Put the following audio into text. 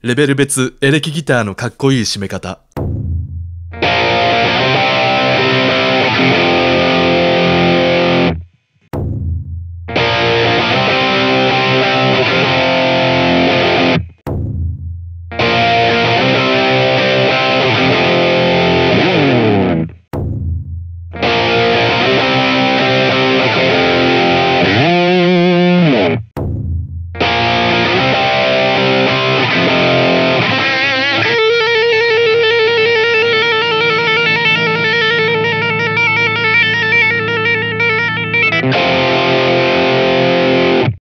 レベル別エレキギターのかっこいい締め方。